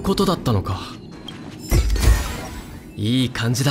ことだったのか。いい感じだ。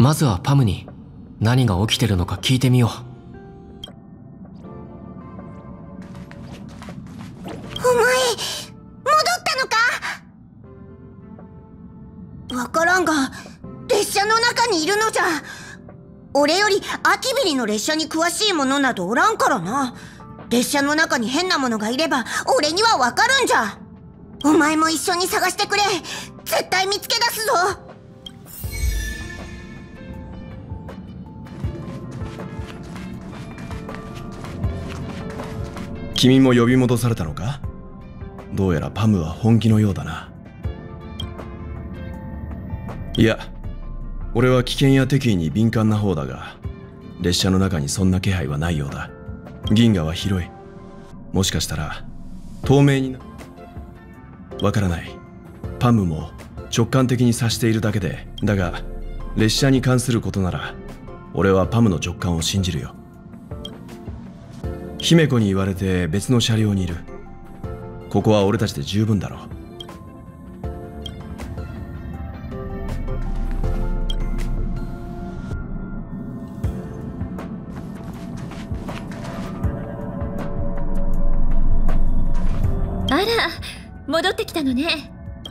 まずはパムに何が起きてるのか聞いてみよう。 お前戻ったのか。わからんが列車の中にいるのじゃ。俺よりアキビリの列車に詳しい者などおらんからな。列車の中に変なものがいれば俺にはわかるんじゃ。お前も一緒に探してくれ。絶対見つけ出すぞ。 君も呼び戻されたのか。どうやらパムは本気のようだな。いや、俺は危険や敵意に敏感な方だが、列車の中にそんな気配はないようだ。銀河は広い。もしかしたら透明にな。わからない。パムも直感的に察しているだけで、だが列車に関することなら俺はパムの直感を信じるよ。姫子に言われて別の車両にいる。ここは俺たちで十分だろう。 あら、戻ってきたのね。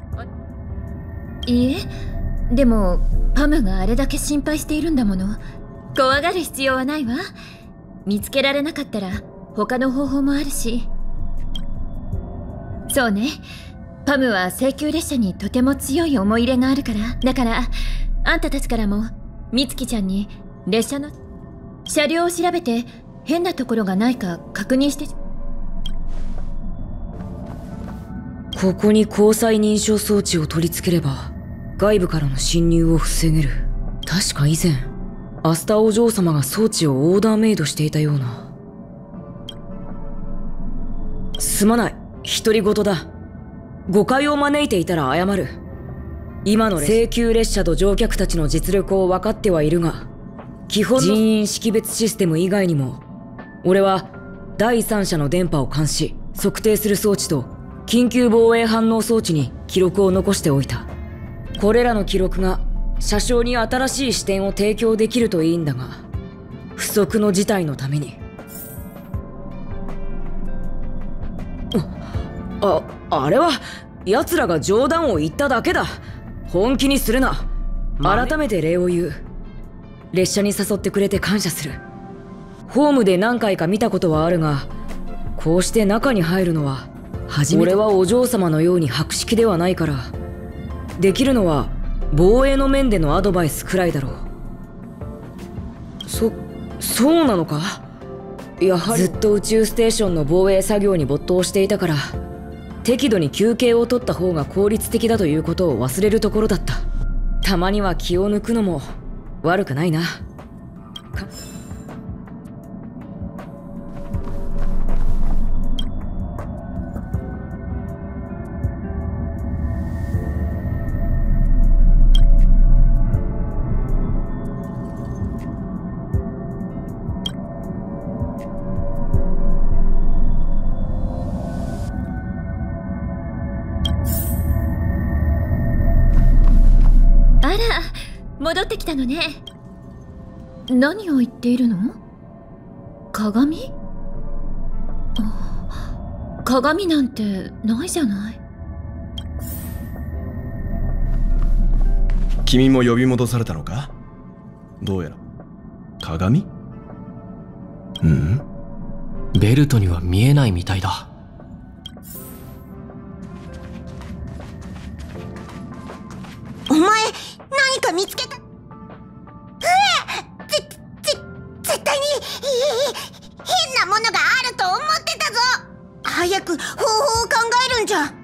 いいえ、でもパムがあれだけ心配しているんだもの。怖がる必要はないわ。見つけられなかったら他の方法もあるし。そうね、パムは西急列車にとても強い思い入れがあるから。だからあんたたちからも美月ちゃんに列車の車両を調べて変なところがないか確認して。 ここに交際認証装置を取り付ければ外部からの侵入を防げる。確か以前アスタお嬢様が装置をオーダーメイドしていたような。すまない、独り言だ。誤解を招いていたら謝る。今の西急列車と乗客たちの実力を分かってはいるが、基本の人員識別システム以外にも俺は第三者の電波を監視測定する装置と緊急防衛反応装置に記録を残しておいた。これらの記録が車掌に新しい視点を提供できるといいんだが、不測の事態のために。あれは奴らが冗談を言っただけだ。本気にするな。改めて礼を言う。列車に誘ってくれて感謝する。ホームで何回か見たことはあるが、こうして中に入るのは初めて。俺はお嬢様のように博識ではないから、できるのは防衛の面でのアドバイスくらいだろう。そうなのか。やはりずっと宇宙ステーションの防衛作業に没頭していたから、適度に休憩を取った方が効率的だということを忘れるところだった。たまには気を抜くのも悪くないな。 戻ってきたのね。何を言っているの？鏡？鏡なんてないじゃない。 君も呼び戻されたのか。どうやら鏡？うん？ ベルトには見えないみたいだ。 お前何か見つけた？絶対に変なものがあると思ってたぞ。早く方法を考えるんじゃ。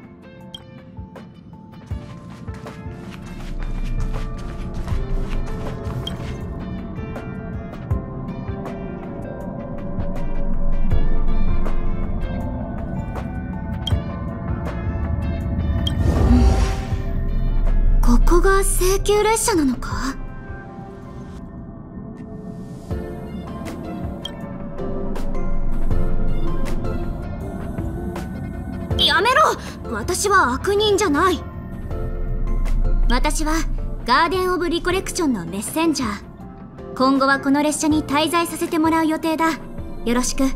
ここが西急列車なのか？やめろ！私は悪人じゃない。私はガーデン・オブ・リコレクションのメッセンジャー。今後はこの列車に滞在させてもらう予定だ。よろしく。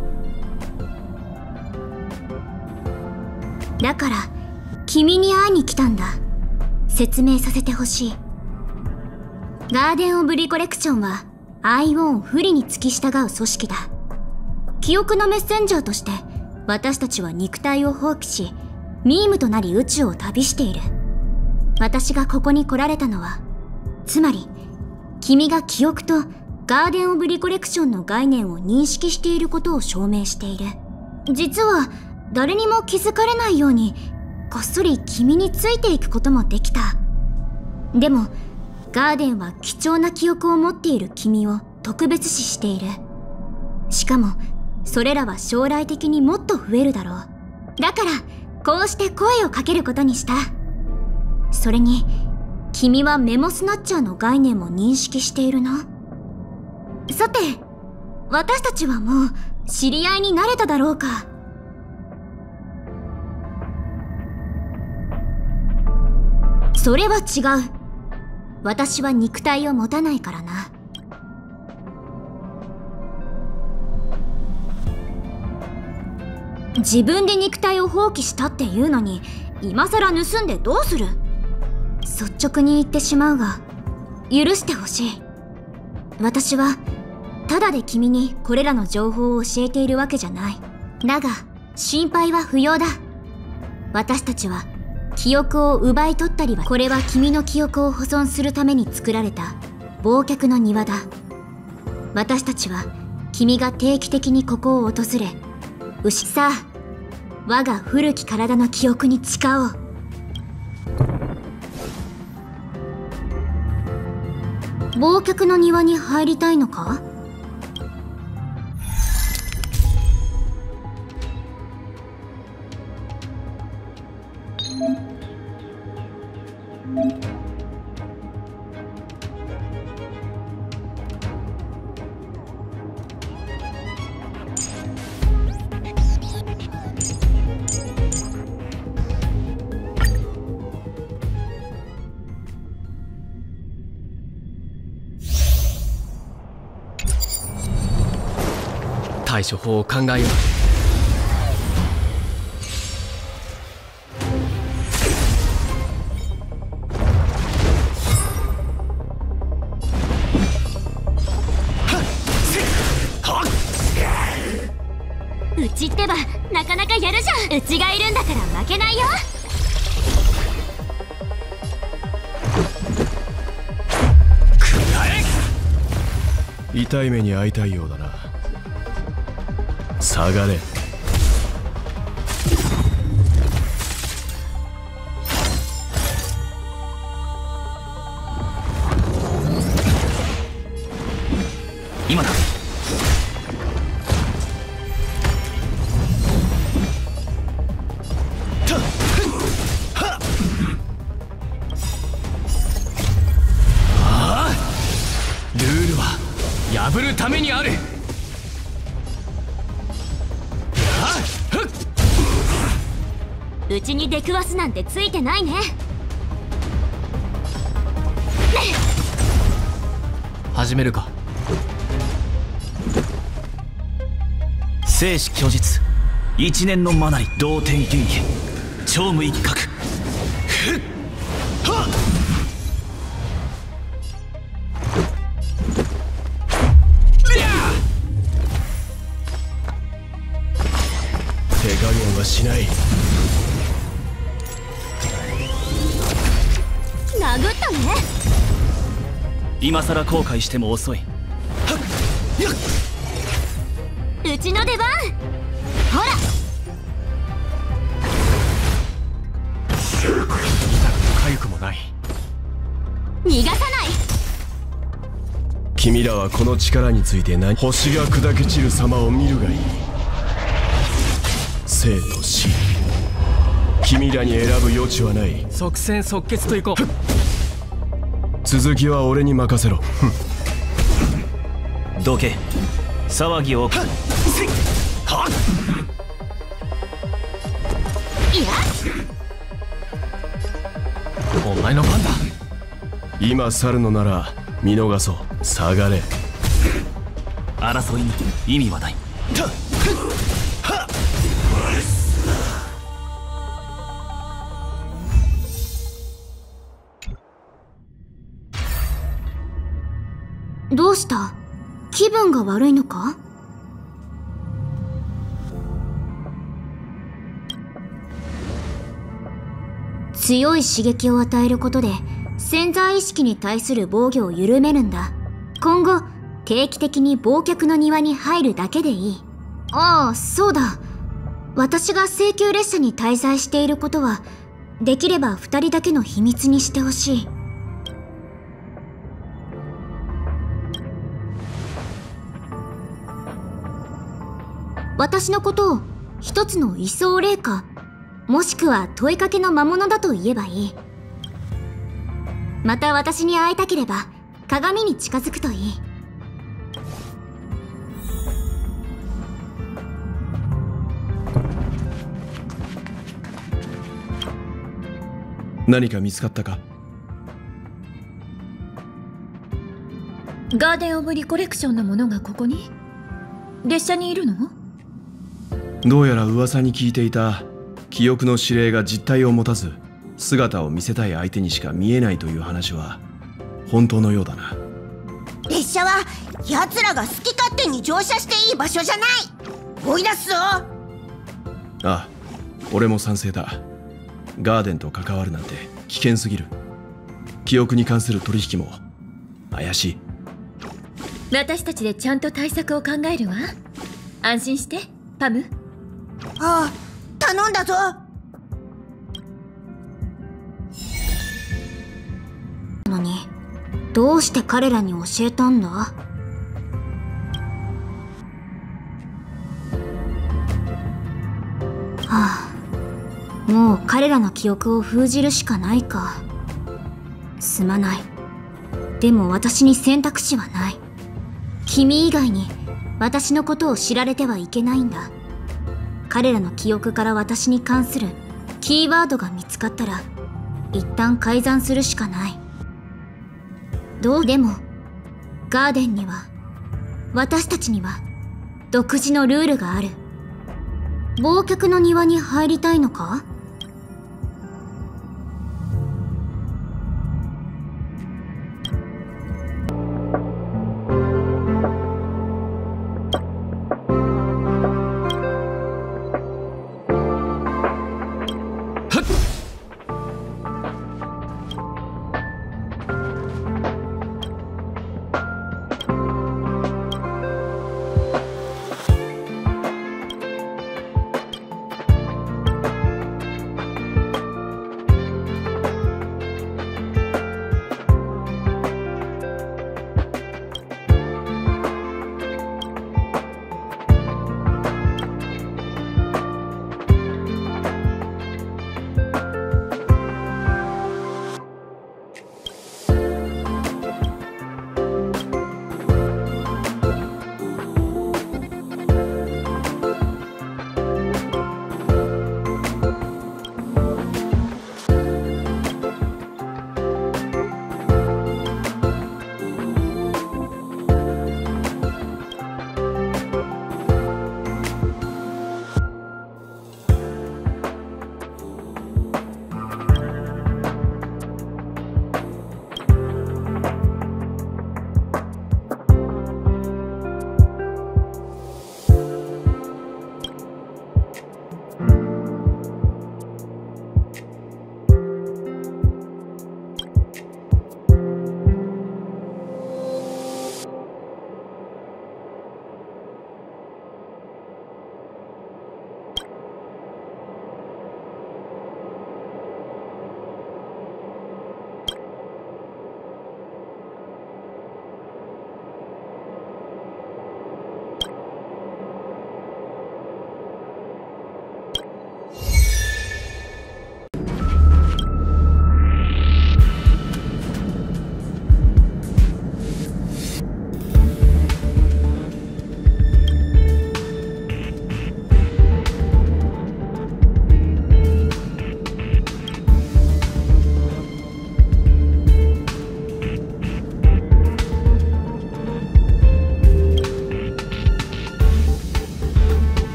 だから君に会いに来たんだ。説明させてほしい。ガーデン・オブ・リコレクションはアイオン不利に付き従う組織だ。記憶のメッセンジャーとして私たちは肉体を放棄し、ミームとなり宇宙を旅している。私がここに来られたのは、つまり君が記憶とガーデン・オブ・リコレクションの概念を認識していることを証明している。実は誰にも気づかれないようにこっそり君についていくこともできた。でもガーデンは貴重な記憶を持っている君を特別視している。しかもそれらは将来的にもっと増えるだろう。だからこうして声をかけることにした。それに君はメモスナッチャーの概念も認識しているな。さて、私たちはもう知り合いになれただろうか。それは違う。私は肉体を持たないからな。自分で肉体を放棄したっていうのに、今さら盗んでどうする？率直に言ってしまうが、許してほしい。私はただで君にこれらの情報を教えているわけじゃない。だが心配は不要だ。私たちは記憶を奪い取ったりは、これは君の記憶を保存するために作られた忘却の庭だ。私たちは君が定期的にここを訪れ、さあ、我が古き体の記憶に誓おう。忘却の庭に入りたいのか？ 対処法を考えよう。 うちってばなかなかやるじゃん。うちがいるんだから負けないよ。 痛い目に遭いたいようだな。下がれ。 今だ。ルールは破るためにある。 うちに出くわすなんてついてないね。 始めるか。 生死虚実、一年のマナリ、同点元気、超無一角。 手加減はしない。 殴ったね。 今さら後悔しても遅い。 うちの出番。ほら、 痒くもない。 逃がさない。 君らはこの力について何？星が砕け散る様を見るがいい。生と死、君らに選ぶ余地はない。 即戦即決といこう。 続きは俺に任せろ。 どけ、騒ぎを。 お前の番だ。 今去るのなら見逃そう。下がれ。 争いに意味はない。 どうした？気分が悪いのか？強い刺激を与えることで潜在意識に対する防御を緩めるんだ。今後定期的に忘却の庭に入るだけでいい。ああ、そうだ。私が請求列車に滞在していることはできれば2人だけの秘密にしてほしい。私のことを一つの位相霊か、もしくは問いかけの魔物だと言えばいい。また私に会いたければ鏡に近づくといい。 何か見つかったか？ ガーデン・オブ・リコレクションのものがここに？列車にいるの？ どうやら噂に聞いていた記憶の指令が実体を持たず姿を見せたい相手にしか見えないという話は本当のようだな。 列車は奴らが好き勝手に乗車していい場所じゃない。追い出すぞ。 ああ、俺も賛成だ。ガーデンと関わるなんて危険すぎる。記憶に関する取引も怪しい。 私たちでちゃんと対策を考えるわ。安心してパム。 ああ、頼んだぞ。 のにどうして彼らに教えたんだ？はあ、もう彼らの記憶を封じるしかないか。すまない。でも私に選択肢はない。君以外に私のことを知られてはいけないんだ。彼らの記憶から私に関するキーワードが見つかったら一旦改ざんするしかない。どうでもガーデンには、私たちには独自のルールがある。忘却の庭に入りたいのか？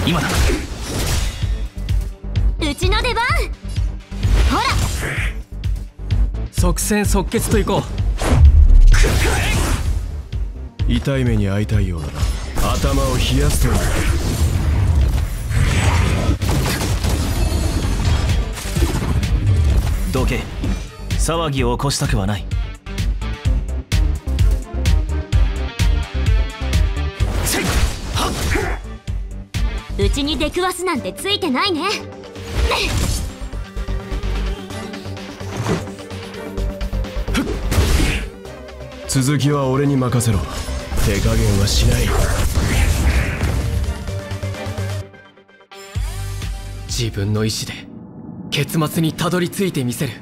今だ。 うちの出番。ほら、 即戦即決といこう。 痛い目に遭いたいようだな。頭を冷やすといい。 どけ。騒ぎを起こしたくはない。 うちに出くわすなんてついてないね。 続きは俺に任せろ。手加減はしない。 自分の意志で結末にたどり着いてみせる。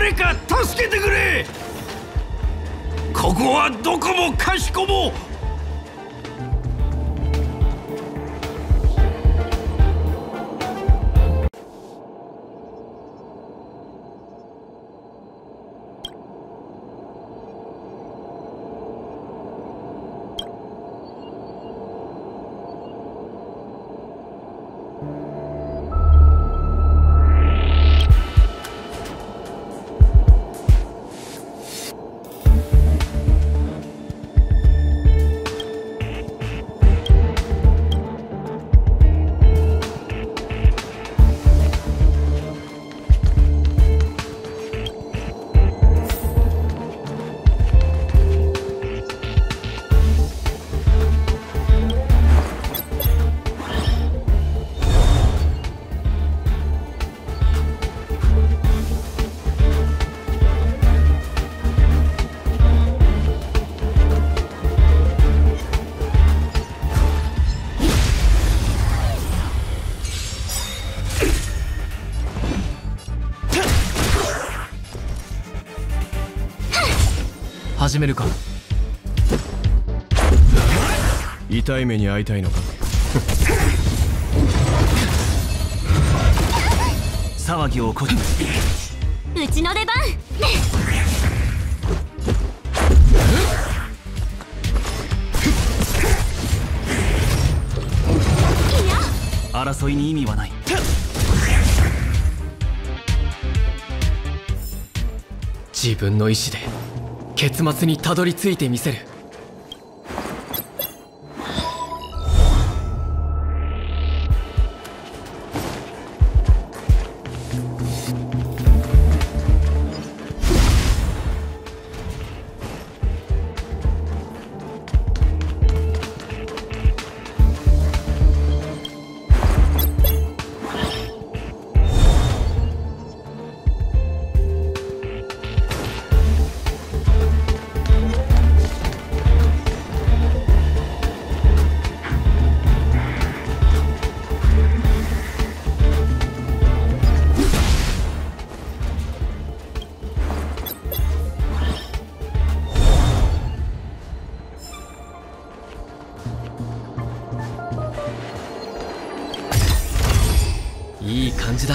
誰か助けてくれ。ここはどこもかしこも。 始めるか。 痛い目に遭いたいのか。 騒ぎを起こす。 うちの出番。 争いに意味はない。 自分の意志で結末にたどり着いてみせる。いい感じだ。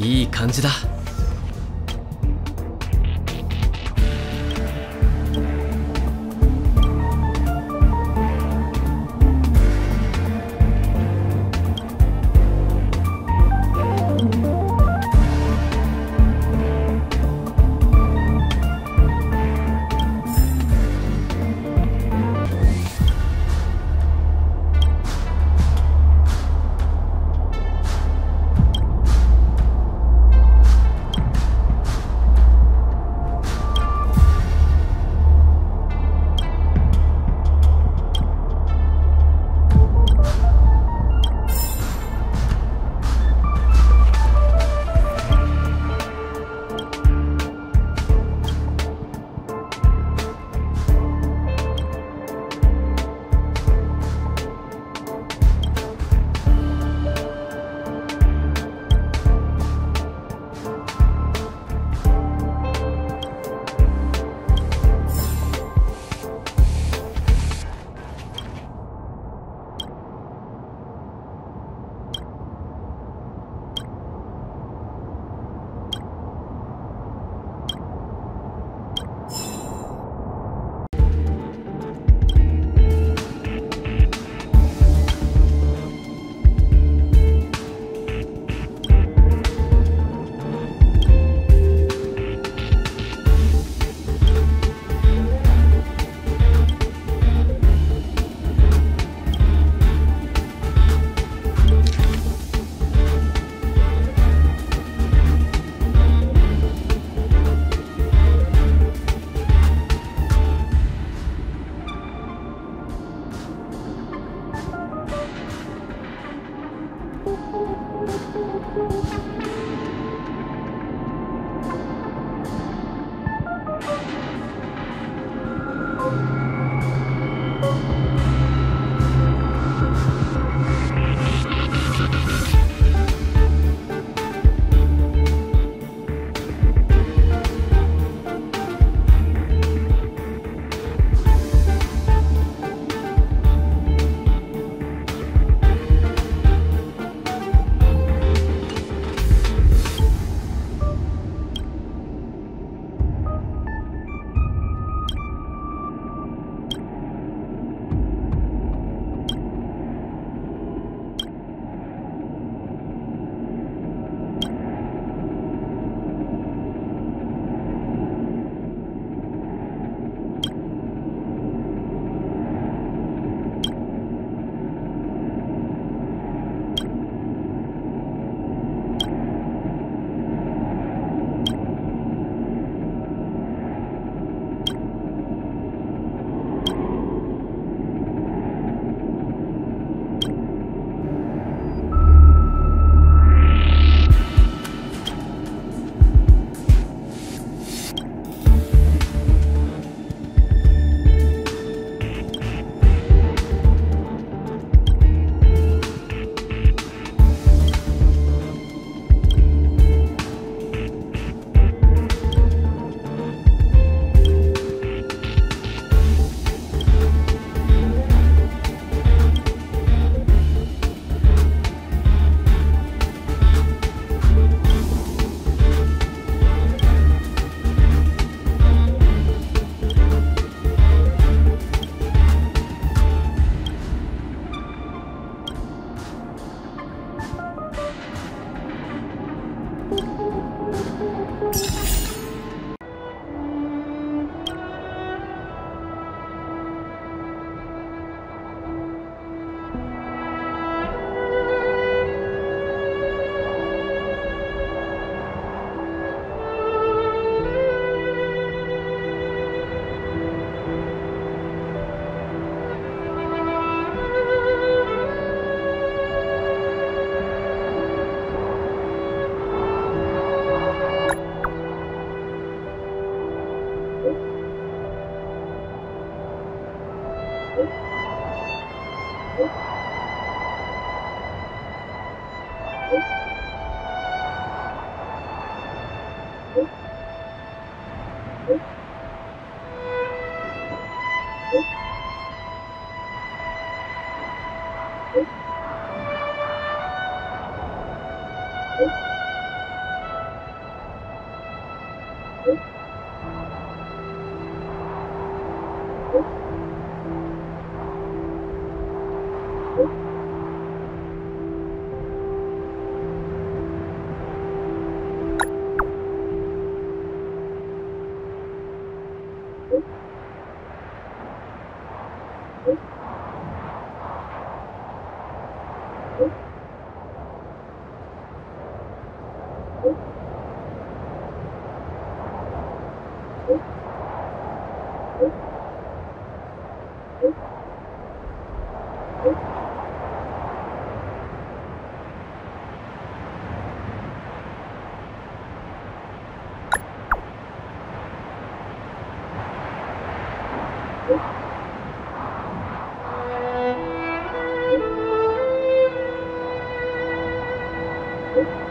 いい感じだ。 you